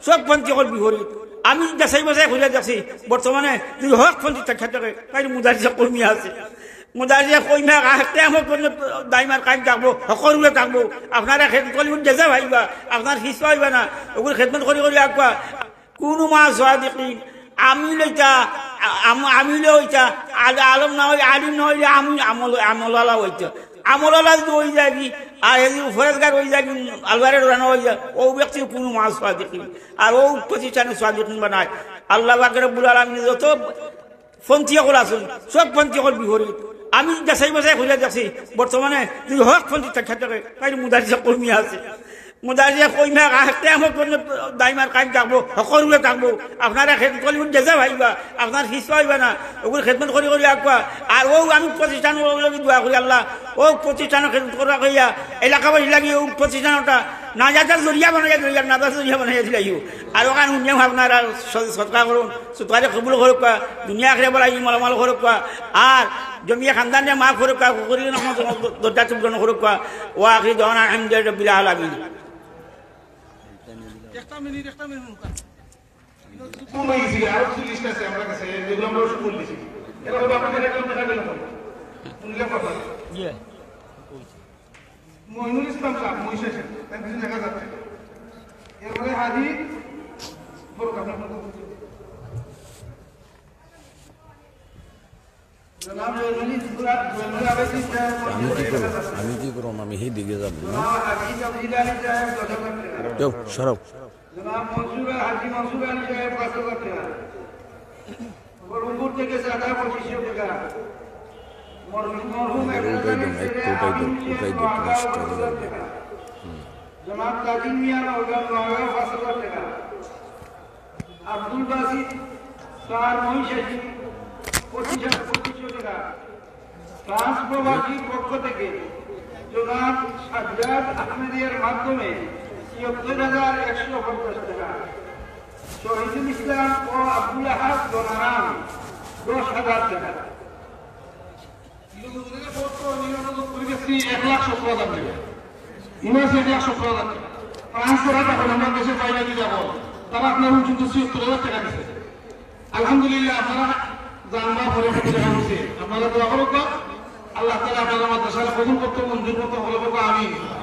সব পন্থী হল বিপরীত। আমি যাচাই বাছাই করে দেখছি বর্তমানে যদি হক পন্থী থাকে তাই মুদারিসে কর্মী আছে, মুদারিসে কইমা কেমন দাইমার কাজ থাকবো, সকলে থাকবো। আপনারা খেদমত গেছে ভাইবা, আপনার ফিস পাইবা না, ওগুলো খেদমত করে করে আঁকবা। কোনো মাছ হওয়া দেখি আমি লইতা আমিলে হইতা, আলম না হইলে আলিম না হইলে আমি আমলালা হইতা। আমলালা যদি হয়ে যায় কি আর এই ফরেজগার হয়ে যায় কি আলবারের রানা হয়ে যায়, ও ব্যক্তির কোনো মাছ হওয়া দেখি আর ও প্রতিষ্ঠানে স্বাধীন বানায়। আল্লাহ পাক রব্বুল আলামিন যত পন্থী সকল আছেন সব পন্থী সকল বিপরীত। আমি যাচাই বাছাই করে দেখছি বর্তমানে যদি হক পন্থী থাকে তাই মুদারিসে কর্মী আছে, মুদারিসে কইমা কেমন দাইমার কাজ থাকবো, সকলে থাকবো। আপনারা খেদমত গেছে ভাইবা, আপনার ফিস পাইবা না, ওগুলো খেদমত করে করে আঁকবা। আর ও আমি প্রতিষ্ঠান দোয়া করি আল্লাহ ও প্রতিষ্ঠানের খেদমত করা কইয়া এলাকাবাসী লাগি ও প্রতিষ্ঠানটা না যাতে জরিয়া বানাইয়া জরিয়া না যাতে জরিয়া বানাইয়া দিলাইও। আর ওখানে উন্নয়ন আপনারা সৎকার করুন, সৎকারে কবুল করুক, দুনিয়া খেয়ে বলা মালামাল করুক, আর জমিয়া খানদানে মাফ করুক, দরজা চুপগ্রহণ করুক। ও আখি দোয়ানা আলহামদুলিল্লাহ রাব্বিল আলামিন। একটা মিনিট সময় গেছিল আরো 40 টা আছে আমার কাছে, যেগুলো আমরা শুরু করেছি এটা হলো আপনাদের একটা দেখা গেল শুনলে কথা মইনুল ইসলাম সাহেব মহিষাসে তার কিছু দেখা যাচ্ছে। এরপরে হাজি বলুন আপনার আমি কি করব, আমি সেই দিকে যাব না। সরব হাজি মনসুর আলী সাহেব 5,000 টাকা, বরুণপুর থেকে সাদা 2500 টাকা, মরহুম জনাব তাজিম মিয়া নওগাঁ 5,000 টাকা, আব্দুল বাসিত স্যার মহিষাসী 2500 টাকা, ফ্রান্স প্রবাসীর পক্ষ থেকে জনাব সাজ্জাদ আহমেদের মাধ্যমে ৭৪,১৫০ টাকা, শহীদুল ইসলাম ও আব্দুল আহাদ গনারাম ১০,০০০ টাকা। ১,১৭,০০০ টাকা ইউনিভার্সিটি ১,১৭,০০০ টাকা। ফ্রান্সের এখন আমরা দেশে বাইরে যাব, তারা আপনার ৭৪,০০০ টাকা দিচ্ছে। আলহামদুলিল্লাহ আপনারা জানবা পরে টাকা দিচ্ছে, আপনারা দোয়া করুক, আল্লাহ তাআলা আপনারা মাদ্রাসা কবুল করতে মঞ্জুর করতে হলো। আমি